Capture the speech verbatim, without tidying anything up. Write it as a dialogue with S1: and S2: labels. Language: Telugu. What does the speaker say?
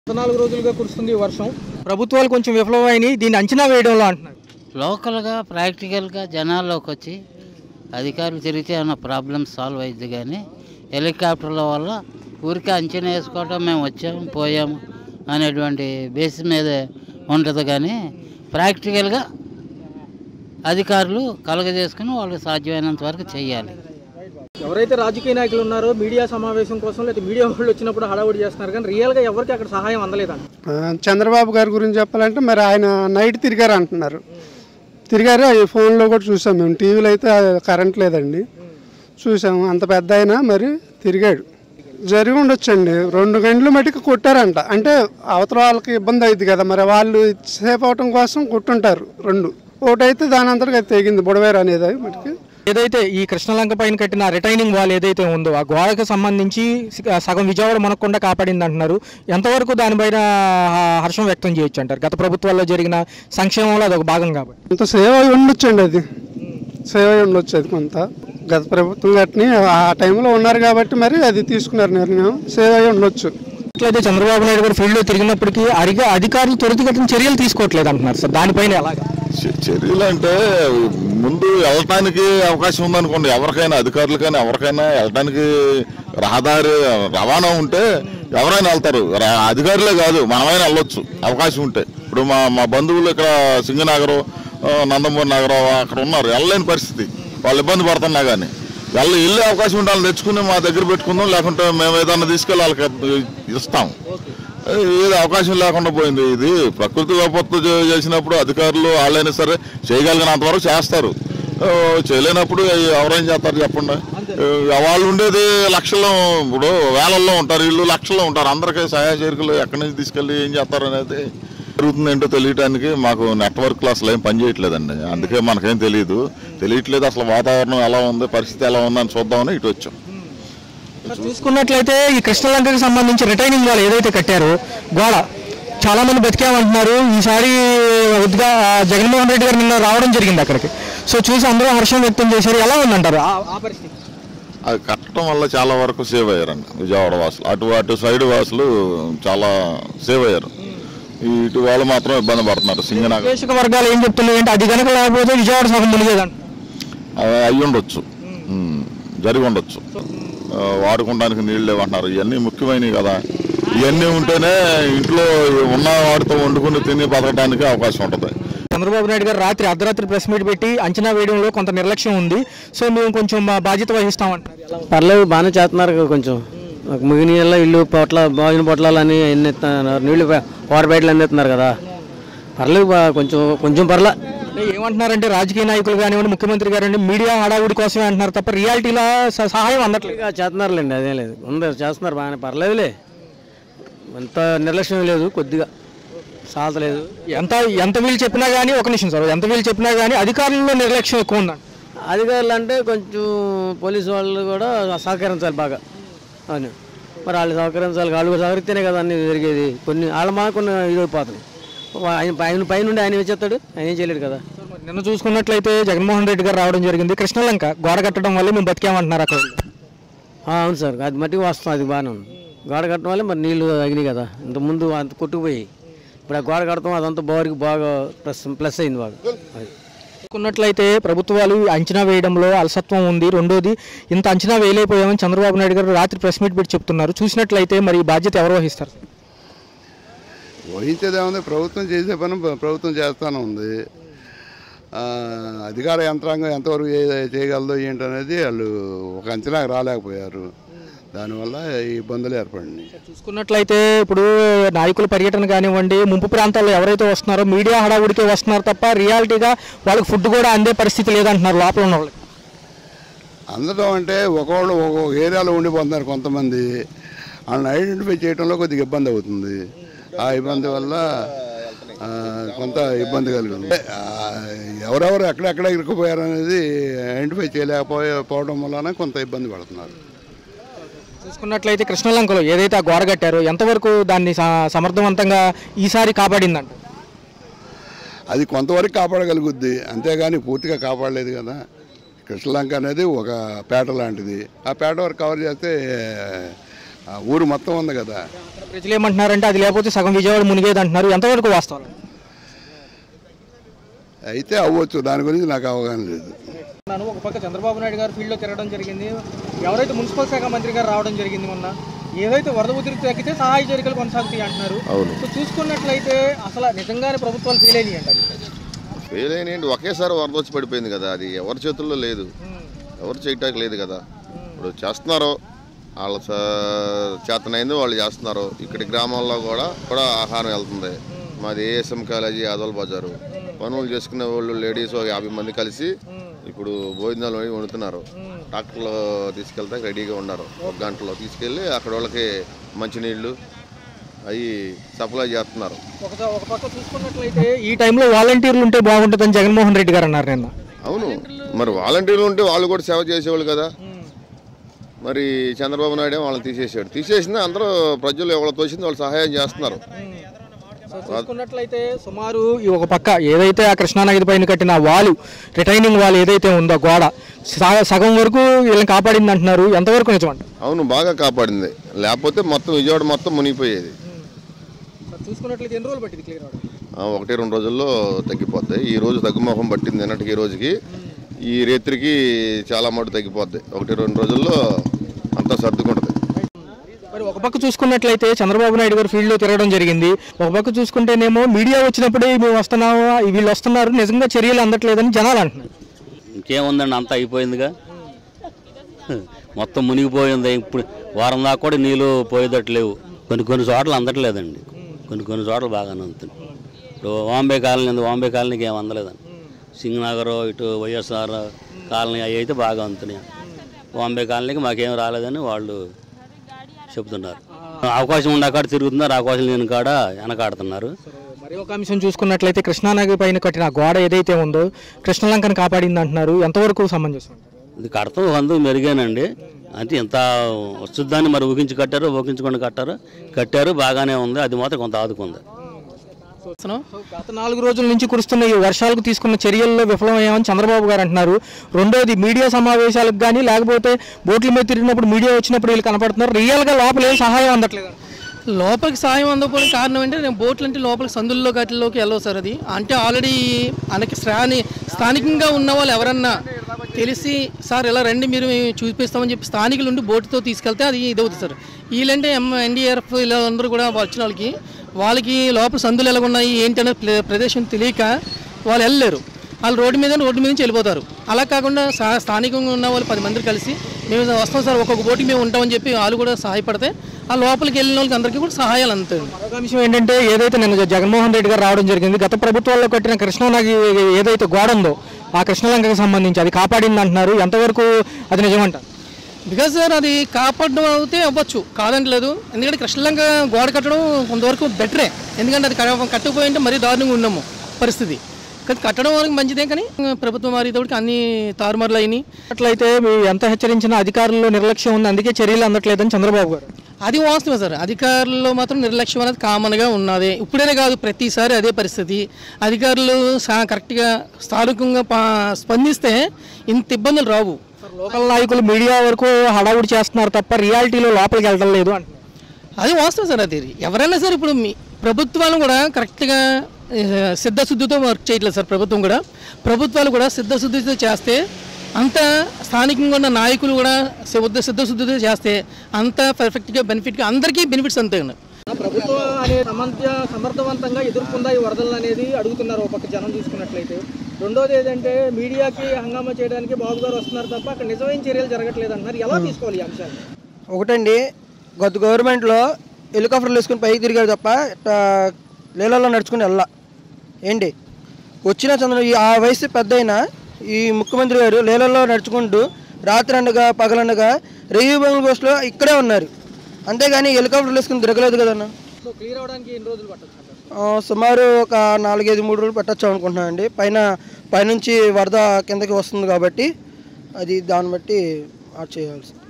S1: పద్నాలుగు రోజులుగా కురుస్తుంది వర్షం. ప్రభుత్వాలు కొంచెం విఫలమైనాయి, దీన్ని అంచనా వేయడంలో అంటున్నారు.
S2: లోకల్గా ప్రాక్టికల్గా జనాల్లోకి వచ్చి అధికారులు తిరిగితే ఏమైనా ప్రాబ్లమ్ సాల్వ్ అయ్యింది. కానీ హెలికాప్టర్ల వల్ల ఊరికే అంచనా వేసుకోవటం మేము వచ్చాము పోయాము అనేటువంటి బేస్ మీదే ఉంటుంది. కానీ ప్రాక్టికల్గా అధికారులు కలగజేసుకుని వాళ్ళు సాధ్యమైనంత వరకు చేయాలి.
S1: ఎవరైతే రాజకీయ నాయకులు ఉన్నారో మీడియా సమావేశం కోసం లేదా మీడియా వాళ్ళు వచ్చినప్పుడు హడావుడి చేస్తున్నారు, కానీ రియల్గా ఎవరికి అక్కడ సహాయం అందలేదంట.
S3: చంద్రబాబు గారి గురించి చెప్పాలంటే మరి ఆయన నైట్ తిరిగారు అంటున్నారు. తిరిగారు, ఈ ఫోన్లో కూడా చూసాం మేము. టీవీలో అయితే కరెంట్ లేదండి, చూసాము. అంత పెద్ద అయినా మరి తిరిగాడు. జరిగి ఉండొచ్చండి. రెండు గంటలు మటుకు కొట్టారంట. అంటే అవతల వాళ్ళకి ఇబ్బంది అవుతుంది కదా, మరి వాళ్ళు సేఫ్ అవటం కోసం కొట్టుంటారు. రెండు ఒకటైతే దాని అంతటికి అది తెగింది బుడవేరు అనేది మటుకు.
S1: ఏదైతే ఈ కృష్ణలంక పైన కట్టిన రిటైనింగ్ వాల్ ఏదైతే ఉందో ఆ గోడకు సంబంధించి సగం విజయవాడ మనకుండా కాపాడింది అంటున్నారు. ఎంతవరకు దానిపైన హర్షం వ్యక్తం చేయొచ్చు అంటారు? గత ప్రభుత్వాల్లో జరిగిన సంక్షేమంలో అదొక భాగం కాబట్టి
S3: కొంత సేవ అయి ఉండొచ్చండి. అది సేవ అయి ఉండొచ్చు. అది కొంత గత ప్రభుత్వం కట్టిన ఆ టైంలో ఉన్నారు కాబట్టి మరి అది తీసుకున్నారు నిర్ణయం. సేవ అయి ఉండొచ్చు.
S1: ఇట్లయితే చంద్రబాబు నాయుడు గారు ఫీల్డ్లో తిరిగినప్పటికీ అరిగా అధికారులు త్వరితగతిన చర్యలు తీసుకోవట్లేదు అంటున్నారు సార్. దానిపైన ఎలాగా
S4: చర్యలు అంటే ముందు వెళ్ళటానికి అవకాశం ఉందనుకోండి, ఎవరికైనా అధికారులకైనా ఎవరికైనా వెళ్ళటానికి రహదారి రవాణా ఉంటే ఎవరైనా వెళ్తారు. అధికారులే కాదు, మనమైనా వెళ్ళొచ్చు అవకాశం ఉంటే. ఇప్పుడు మా మా బంధువులు ఇక్కడ సింగనగరం, నందమూరి నగరం అక్కడ ఉన్నారు, వెళ్ళలేని పరిస్థితి. వాళ్ళు ఇబ్బంది పడుతున్నా కానీ వెళ్ళ వెళ్ళే అవకాశం ఉంటే వాళ్ళు తెచ్చుకుని మా దగ్గర పెట్టుకుందాం, లేకుంటే మేము ఏదన్నా తీసుకెళ్ళి వాళ్ళకి ఇస్తాం. ఏది అవకాశం లేకుండా పోయింది. ఇది ప్రకృతి విపత్తు చేసినప్పుడు అధికారులు వాళ్ళైనా సరే చేయగలిగినంత వరకు చేస్తారు. చేయలేనప్పుడు ఎవరేం చేస్తారు చెప్పండి. వాళ్ళు ఉండేది లక్షల్లో, ఇప్పుడు వేలల్లో ఉంటారు, వీళ్ళు లక్షల్లో ఉంటారు. అందరికీ సహాయ చేరికలు ఎక్కడి నుంచి తీసుకెళ్ళి ఏం చేస్తారు అనేది జరుగుతుంది ఏంటో తెలియటానికి మాకు నెట్వర్క్ అసలు ఏం పనిచేయట్లేదండి. అందుకే మనకేం తెలియదు తెలియట్లేదు అసలు వాతావరణం ఎలా ఉంది, పరిస్థితి ఎలా ఉందని చూద్దామని ఇటు వచ్చాం.
S1: చూసుకున్నట్లయితే ఈ కృష్ణలంకకి సంబంధించి రిటైనింగ్ వాల్ ఏదైతే కట్టారో గోడ చాలా మంది బతికామంటున్నారు. ఈసారి ఉద్గా జగన్మోహన్ రెడ్డి గారు నిన్న రావడం జరిగింది అక్కడికి. సో చూసి అందరూ హర్షం వ్యక్తం చేశారు. ఎలా ఉందంటారు ఆ పరిస్థితి?
S4: అది కట్టడం వల్ల చాలా వరకు సేవ్ అయ్యారండి విజయవాడ వాసులు. అటు అటు సైడ్ వాసులు చాలా సేవ్ అయ్యారు. ఇటు వాళ్ళు మాత్రం ఇబ్బంది పడుతున్నారు. సింగనగర్
S1: వర్గాలు ఏం చెప్తున్నాయి అంటే అది కనుక లేకపోతే విజయవాడ సగం మునిగేదంట.
S4: అయ్యి ఉండొచ్చు, జరిగి ఉండొచ్చు. వాడుకోవడానికి నీళ్ళు లేవంటున్నారు. ఇవన్నీ ముఖ్యమైనవి కదా. ఇవన్నీ ఉంటేనే ఇంట్లో ఉన్న వాటితో వండుకుని తిని బతకడానికి అవకాశం ఉంటుంది.
S1: చంద్రబాబు నాయుడు గారు రాత్రి అర్ధరాత్రి ప్రెస్ మీట్ పెట్టి అంచనా వేయడంలో కొంత నిర్లక్ష్యం ఉంది, సో మేము కొంచెం బాధ్యత వహిస్తామంటారు.
S5: పర్లేదు, బాగానే చేస్తున్నారు. కొంచెం ముగిని ఇల్లు పొట్ల బాగిన పొట్లాలని ఎన్ని ఎత్తున్నారు, నీళ్లు వాటర్ బయటలు అందిస్తున్నారు కదా. పర్లేదు, కొంచెం కొంచెం పర్లే.
S1: ఏమంటున్నారంటే రాజకీయ నాయకులు కానివ్వండి, ముఖ్యమంత్రి గారు మీడియా హడావుడి కోసమే అంటున్నారు తప్ప రియాలిటీలో సహాయం అందట్లేదు.
S5: చేస్తున్నారులేండి, అదేం లేదు, ఉంది చేస్తున్నారు బాగానే, పర్లేదులే. అంత నిర్లక్ష్యం లేదు, కొద్దిగా సాధలేదు.
S1: ఎంత ఎంత వీళ్ళు చెప్పినా కానీ ఒక నిమిషం సార్ ఎంత వీళ్ళు చెప్పినా కానీ అధికారుల్లో నిర్లక్ష్యం ఎక్కువ ఉందండి.
S5: అధికారులు అంటే కొంచెం పోలీసు వాళ్ళు కూడా సహకరించాలి బాగా అని. మరి వాళ్ళు సహకరించాలి, వాళ్ళు సహకరిస్తేనే కదా అన్ని జరిగేది. కొన్ని వాళ్ళ మా కొన్ని ఇదైపోతున్నాయి. ఆయన పైన పైనుండి ఆయన వచ్చేస్తాడు, ఆయన ఏం చేయలేడు కదా.
S1: నిన్న చూసుకున్నట్లయితే జగన్మోహన్ రెడ్డి గారు రావడం జరిగింది. కృష్ణలంక గోడ కట్టడం వల్ల మేము బతికామంటున్నారు అక్కడ.
S5: అవును సార్, అది మట్టికి వస్తాం, అది బాగానే ఉంది. గోడ కట్టడం వల్ల మరి నీళ్ళు తగినాయి కదా, ఇంతకుముందు అంత కొట్టుకుపోయి. ఇప్పుడు ఆ గోడ కడతాం అదంతా బోరికి బాగా ప్లస్ ప్లస్ అయింది బాగా. అది
S1: చూసుకున్నట్లయితే ప్రభుత్వాలు అంచనా వేయడంలో అలసత్వం ఉంది. రెండోది ఇంత అంచనా వేయలేకపోయామని చంద్రబాబు నాయుడు గారు రాత్రి ప్రెస్ మీట్ పెట్టి చెప్తున్నారు. చూసినట్లయితే మరి ఈ బాధ్యత ఎవరు వహిస్తారు?
S6: వహించేదేముంది, ప్రభుత్వం చేసే పని ప్రభుత్వం చేస్తూనే ఉంది. అధికార యంత్రాంగం ఎంతవరకు చేయగలదో ఏంటనేది వాళ్ళు ఒక అంచనాకు రాలేకపోయారు. దానివల్ల ఈ ఇబ్బందులు ఏర్పడినాయి.
S1: చూసుకున్నట్లయితే ఇప్పుడు నాయకుల పర్యటన కానివ్వండి, ముంపు ప్రాంతాల్లో ఎవరైతే వస్తున్నారో మీడియా హడావుడికే వస్తున్నారు తప్ప రియాలిటీగా వాళ్ళకి ఫుడ్ కూడా అందే పరిస్థితి లేదంటున్నారు లోపల ఉన్న వాళ్ళకి.
S6: అందడం అంటే ఒకళ్ళు ఒక్కొక్క ఏరియాలో ఉండిపోతున్నారు కొంతమంది. వాళ్ళని ఐడెంటిఫై చేయడంలో కొద్దిగా ఇబ్బంది అవుతుంది. ఆ ఇబ్బంది వల్ల కొంత ఇబ్బంది కలిగింది. ఎవరెవరు ఎక్కడెక్కడ ఇరుక్కుపోయారు అనేది ఐడెంటిఫై చేయలేకపోవడం వలన కొంత ఇబ్బంది పడుతున్నారు.
S1: చూసుకున్నట్లయితే కృష్ణలంకలో ఏదైతే ఆ గోడ కట్టారో ఎంతవరకు దాన్ని సమర్థవంతంగా ఈసారి కాపాడిందంట?
S6: అది కొంతవరకు కాపాడగలుగుద్ది, అంతేగాని పూర్తిగా కాపాడలేదు కదా. కృష్ణలంక అనేది ఒక పేట లాంటిది. ఆ పేట వరకు కవర్ చేస్తే ఊరు మొత్తం ఉంది కదా.
S1: ప్రజలు ఏమంటున్నారంటే అది లేకపోతే సగం విజయవాడ మునిగేది అంటున్నారు, ఎంతవరకు వాస్తవం?
S6: అయితే అవ్వచ్చు, దాని గురించి నాకు అవగాహన లేదు.
S1: ఒక పక్క చంద్రబాబు నాయుడు గారు ఫీల్డ్లో తిరగడం జరిగింది, ఎవరైతే మున్సిపల్ శాఖ మంత్రి గారు రావడం జరిగింది మొన్న, ఏదైతే వరద ఉధృతి తగ్గితే సహాయ చర్యలు కొనసాగుతాయి అంటున్నారు. సో చూసుకున్నట్లయితే అసలు నిజంగానే ప్రభుత్వాలు ఫెయిల్ అయినాయి అంటారు.
S7: ఫెయిల్ అయినాయండి, ఒకేసారి వరద వచ్చి పడిపోయింది కదా, అది ఎవరి చేతుల్లో లేదు, ఎవరు చేయటానికి లేదు కదా. ఇప్పుడు చేస్తున్నారు, వాళ్ళ చేతనైంది వాళ్ళు చేస్తున్నారు. ఇక్కడ గ్రామాల్లో కూడా కూడా ఆహారం వెళ్తుంది. మాది ఏఎస్ఎం కాలేజీ యాదవ్ బజారు, పనులు చేసుకునే వాళ్ళు లేడీస్ ఒక యాభై మంది కలిసి ఇప్పుడు భోజనాలు వండుతున్నారు. ట్రాక్టర్లో తీసుకెళ్తే రెడీగా ఉన్నారు, ఒక గంటలో తీసుకెళ్ళి అక్కడ వాళ్ళకి మంచినీళ్ళు అవి సప్లై చేస్తున్నారు.
S1: ఒక పక్క చూసుకున్నట్లయితే ఈ టైంలో వాలంటీర్లు ఉంటే బాగుంటుందని జగన్మోహన్ రెడ్డి గారు అన్నారు నిన్న.
S7: అవును, మరి వాలంటీర్లు ఉంటే వాళ్ళు కూడా సేవ చేసేవాళ్ళు కదా. మరి చంద్రబాబు నాయుడు వాళ్ళని తీసేసాడు, తీసేసిన అందరూ ప్రజలు ఎవరు తోచింది వాళ్ళు సహాయం చేస్తున్నారు.
S1: చూసుకున్నట్లయితే సుమారు ఈ ఒక పక్క ఏదైతే ఆ కృష్ణానది పైన కట్టిన వాలు, రిటైనింగ్ వాల్ ఏదైతే ఉందో గోడ సగం వరకు వీళ్ళని కాపాడింది అంటున్నారు, ఎంతవరకు నిజమంట?
S7: అవును, బాగా కాపాడింది, లేకపోతే మొత్తం విజయవాడ మొత్తం మునిగిపోయేది.
S1: చూసుకున్నట్లయితే ఎన్ని రోజులు పట్టింది క్లియర్ అవడం?
S7: ఒకటి రెండు రోజుల్లో తగ్గిపోద్ది. ఈ రోజు తగ్గుముఖం పట్టింది, నిన్నటికి ఈ రోజుకి, ఈ రేత్రికి చాలా మటు తగ్గిపోద్ది. ఒకటి రెండు రోజుల్లో అంతా సర్దుకుంటుంది.
S1: మరి ఒక పక్క చూసుకున్నట్లయితే చంద్రబాబు నాయుడు గారు ఫీల్డ్లో తిరగడం జరిగింది, ఒక పక్క చూసుకుంటేనేమో మీడియా వచ్చినప్పుడే మేము వస్తున్నాము, వీళ్ళు వస్తున్నారు, నిజంగా చర్యలు అందట్లేదని జనాలు అంటున్నారు.
S8: ఇంకేముందండి, అంతా అయిపోయిందిగా, మొత్తం మునిగిపోయింది. ఇప్పుడు వారం దాకా కూడా నీళ్ళు పోయేటట్టు లేవు. కొన్ని కొన్ని చోట్ల అందట్లేదండి, కొన్ని కొన్ని చోట్ల బాగానే ఉంటుంది. ఇప్పుడు వాంబే కాలనీ ఉంది, వాంబే కాలనీకి ఏం అందలేదండి. సింగనగర్ ఇటు వైఎస్ఆర్ కాలనీ అవి అయితే బాగా అందుతున్నాయి. వాంబే కాలనీకి మాకేం రాలేదని వాళ్ళు చెప్తున్నారు. అవకాశం ఉండే కాడ తిరుగుతున్నారు, అవకాశం లేని కాడ వెనకాడుతున్నారు.
S1: మరి ఒక అంశం చూసుకున్నట్లయితే కృష్ణానది పైన కట్టిన గోడ ఏదైతే ఉందో కృష్ణలంకను కాపాడింది అంటున్నారు, ఎంతవరకు సమంజసం?
S8: ఇది కడతాం అందుకు మెరుగేనండి, అంటే ఇంత వస్తుందాన్ని మరి ఊహించి కట్టారు, ఊహించుకొని కట్టారు కట్టారు బాగానే ఉంది, అది మాత్రం కొంత ఆదుకుంది.
S1: గత నాలుగు రోజుల నుంచి కురుస్తున్న ఈ వర్షాలకు తీసుకున్న చర్యల్లో విఫలమయ్యామని చంద్రబాబు గారు అంటున్నారు. రెండోది మీడియా సమావేశాలకు కానీ లేకపోతే బోట్ల మీద తిరిగినప్పుడు మీడియా వచ్చినప్పుడు వీళ్ళు కనపడుతున్నారు, రియల్గా లోపల ఏం సహాయం అందట్లేదు.
S9: లోపలికి సాయం అందకపోవడం కారణం అంటే నేను బోట్లు అంటే లోపలికి సందుల్లో గట్లలోకి వెళ్ళవు సార్. అది అంటే ఆల్రెడీ మనకి స్థాని స్థానికంగా ఉన్న వాళ్ళు ఎవరన్నా తెలిసి సార్ ఇలా రండి మీరు చూపిస్తామని చెప్పి స్థానికులు ఉండి బోటుతో తీసుకెళ్తే అది ఇదవుతుంది సార్. వీళ్ళంటే ఎం ఎన్డీఆర్ఎఫ్ ఇలా అందరూ కూడా వచ్చిన వాళ్ళకి వాళ్ళకి లోపల సందులు ఎలా ఉన్నాయి ఏంటి అనే ప్రదేశం తెలియక వాళ్ళు వెళ్ళలేరు, వాళ్ళు రోడ్డు మీద రోడ్డు మీద నుంచి వెళ్ళిపోతారు. అలా కాకుండా స్థానికంగా ఉన్న వాళ్ళు పది మంది కలిసి మేము వస్తాం సార్, ఒక్కొక్క బోటుకి మేము ఉంటామని చెప్పి వాళ్ళు కూడా సహాయపడితే ఆ లోపలికి వెళ్ళిన వాళ్ళకి అందరికీ కూడా సహాయాలు అందుతాయి.
S1: మరొక విషయం ఏంటంటే ఏదైతే నిన్న జగన్మోహన్ రెడ్డి గారు రావడం జరిగింది, గత ప్రభుత్వాల్లో కట్టిన కృష్ణానది ఏదైతే గోడ ఉందో ఆ కృష్ణలంకకు సంబంధించి అది కాపాడింది అంటున్నారు, ఎంతవరకు అది నిజమంట?
S9: బికాజ్ సార్ అది కాపాడడం అయితే అవ్వచ్చు, కాదంటలేదు. ఎందుకంటే కృష్ణలంక గోడ కట్టడం కొంతవరకు బెటరే, ఎందుకంటే అది కట్టకపోయి అంటే మరీ దారుణంగా ఉన్నాము పరిస్థితి. కానీ కట్టడం వరకు మంచిదే, కానీ ప్రభుత్వం మారేటప్పటికి అన్ని తారుమారులు అయినాయి.
S1: అట్లయితే ఎంత హెచ్చరించిన అధికారుల్లో నిర్లక్ష్యం ఉంది, అందుకే చర్యలు అందట్లేదని చంద్రబాబు గారు.
S9: అది వాస్తవమే సార్, అధికారుల్లో మాత్రం నిర్లక్ష్యం అనేది కామన్గా ఉన్నది. ఇప్పుడైనా కాదు, ప్రతిసారి అదే పరిస్థితి. అధికారులు కరెక్ట్గా స్థానికంగా స్పందిస్తే ఇంత ఇబ్బందులు రావు.
S1: లోకల్ నాయకులు మీడియా వరకు హడావుడి చేస్తున్నారు తప్ప రియాలిటీలో లోపలికి వెళ్ళడం లేదు అంటున్నారు.
S9: అది వాస్తవం సార్. అది ఎవరైనా సరే ఇప్పుడు మీ ప్రభుత్వాలు కూడా కరెక్ట్గా సిద్ధశుద్ధితో వర్క్ చేయట్లేదు సార్. ప్రభుత్వం కూడా ప్రభుత్వాలు కూడా సిద్ధశుద్ధితో చేస్తే అంత స్థానికంగా ఉన్న నాయకులు కూడా సిద్ధశుద్ధితో చేస్తే అంత పర్ఫెక్ట్గా బెనిఫిట్గా అందరికీ బెనిఫిట్స్ అంతే ఉన్నాయి.
S1: ప్రభుత్వం అనే సమర్థ సమర్థవంతంగా ఎదుర్కొందా ఈ వరదలు అనేది అడుగుతున్నారు ఒక పక్క జనం చూసుకున్నట్లయితే. రెండోది ఏంటంటే మీడియాకి హంగామా చేయడానికి బాబు గారు వస్తున్నారు తప్ప అక్కడ నిజమైన చర్యలు జరగట్లేదు అంటున్నారు, ఎలా తీసుకోవాలి ఈ అంశాన్ని?
S10: ఒకటండి, గత గవర్నమెంట్లో హెలికాప్టర్లు వేసుకుని పైకి తిరిగారు తప్ప నీళ్ళల్లో నడుచుకుని వెళ్ళా ఏంటి వచ్చిన చంద్ర ఆ వయసు పెద్ద అయినా ఈ ముఖ్యమంత్రి గారు నీళ్ళల్లో నడుచుకుంటూ రాత్రి అనగా పగలనగా రేయు బంగ్ల పోస్టులో ఇక్కడే ఉన్నారు, అంతేగాని హెలికాప్టర్లు వేసుకుని తిరగలేదు కదన్నా. సుమారు ఒక నాలుగైదు మూడు రోజులు పెట్టచ్చు అనుకుంటున్నాను అండి. పైన పైనుంచి వరద కిందకి వస్తుంది కాబట్టి అది దాన్ని బట్టి ఆడ్ చేయాల్సి